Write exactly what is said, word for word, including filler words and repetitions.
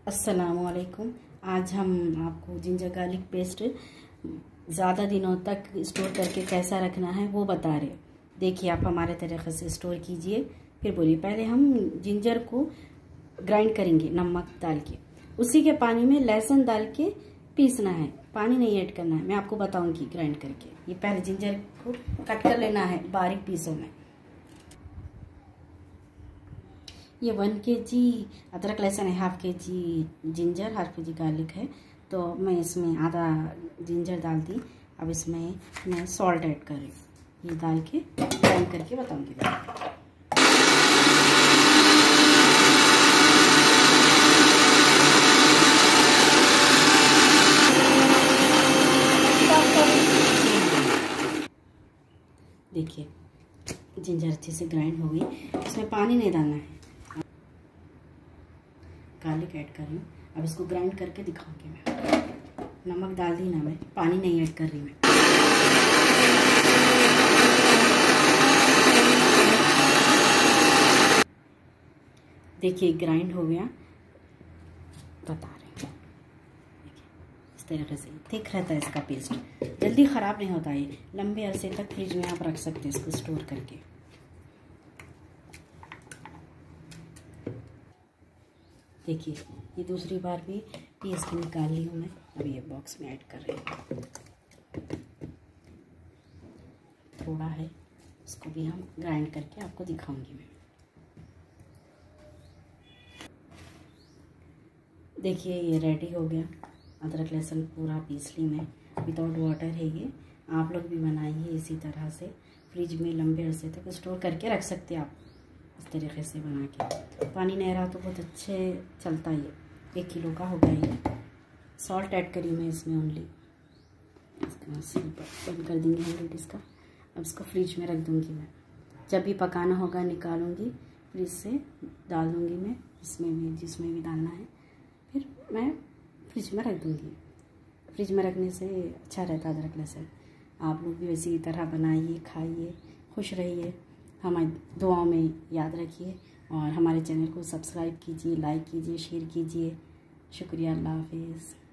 अस्सलामुअलैकुम। आज हम आपको जिंजर गार्लिक पेस्ट ज़्यादा दिनों तक स्टोर करके कैसा रखना है वो बता रहे। देखिए, आप हमारे तरीक़े से स्टोर कीजिए, फिर बोलिए। पहले हम जिंजर को ग्राइंड करेंगे नमक डाल के, उसी के पानी में लहसुन डाल के पीसना है, पानी नहीं ऐड करना है। मैं आपको बताऊंगी ग्राइंड करके। ये पहले जिंजर को कट कर लेना है बारीक पीसों में। ये वन के जी अदरक लहसुन है, हाफ के जी जिंजर, हाफ के जी गार्लिक है। तो मैं इसमें आधा जिंजर डाल दी। अब इसमें मैं सॉल्ट ऐड कर रही हूँ। ये डाल के ग्राइंड करके बताऊंगी। देखिए, जिंजर अच्छे से ग्राइंड हो गई। इसमें पानी नहीं डालना है। गार्लिक ऐड कर रही हूँ। अब इसको ग्राइंड करके दिखाऊंगी मैं। नमक डाल दी ना, मैं पानी नहीं ऐड कर रही मैं। देखिए, ग्राइंड हो गया, बता रही हूँ। इस तरीके से थिक रहता है इसका पेस्ट, जल्दी ख़राब नहीं होता। ये लंबे अरसे तक फ्रिज में आप रख सकते हैं इसको स्टोर करके। देखिए, ये दूसरी बार भी पीस के निकाल ली हूँ मैं। अब ये बॉक्स में ऐड कर रही हूँ। थोड़ा है, इसको भी हम ग्राइंड करके आपको दिखाऊंगी मैं। देखिए, ये रेडी हो गया। अदरक लहसुन पूरा पीस ली मैं, विदाउट वाटर है ये। आप लोग भी बनाइए इसी तरह से, फ्रिज में लंबे अरसे तक स्टोर करके रख सकते हैं आप इस तरीके से बना के। पानी नहीं रहा तो बहुत अच्छे चलता है। ये एक किलो का हो गया ये। सॉल्ट ऐड करी मैं इसमें ओनली। इसका सिर्फ बंद कर देंगे हम इसका। अब इसको फ्रिज में रख दूँगी मैं। जब भी पकाना होगा निकालूँगी फ्रिज से, डाल दूँगी मैं इसमें भी, जिसमें भी डालना है। फिर मैं फ्रिज में रख दूँगी। फ्रिज में रखने से अच्छा रहता है अदरक लहसुन। आप लोग भी वैसी तरह बनाइए, खाइए, खुश रहिए, हमारी दुआओं में याद रखिए। और हमारे चैनल को सब्सक्राइब कीजिए, लाइक कीजिए, शेयर कीजिए। शुक्रिया। अल्लाह हाफिज़।